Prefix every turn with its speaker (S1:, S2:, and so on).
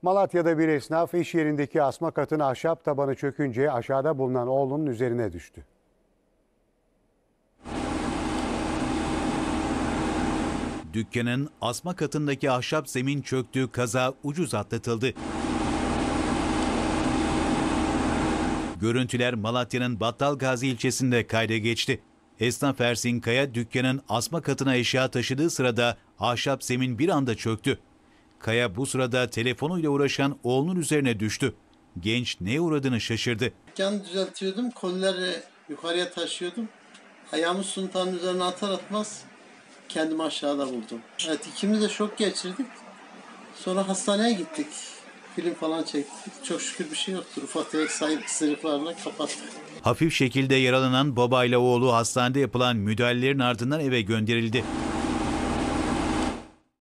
S1: Malatya'da bir esnaf iş yerindeki asma katın ahşap tabanı çökünce aşağıda bulunan oğlunun üzerine düştü.
S2: Dükkanın asma katındaki ahşap zemin çöktü, kaza ucuz atlatıldı. Görüntüler Malatya'nın Battalgazi ilçesinde kayda geçti. Esnaf Ersin Kaya dükkanın asma katına eşya taşıdığı sırada ahşap zemin bir anda çöktü. Kaya bu sırada telefonuyla uğraşan oğlunun üzerine düştü. Genç neye uğradığını şaşırdı.
S3: Dükkanı düzeltiyordum, kolileri yukarıya taşıyordum. Ayağımı suntanın üzerine atar atmaz kendimi aşağıda buldum. Evet, ikimiz de şok geçirdik. Sonra hastaneye gittik. Film falan çektik. Çok şükür bir şey yoktur. Ufak tefek sıyrıklarla kapattık.
S2: Hafif şekilde yaralanan babayla oğlu hastanede yapılan müdahalelerin ardından eve gönderildi.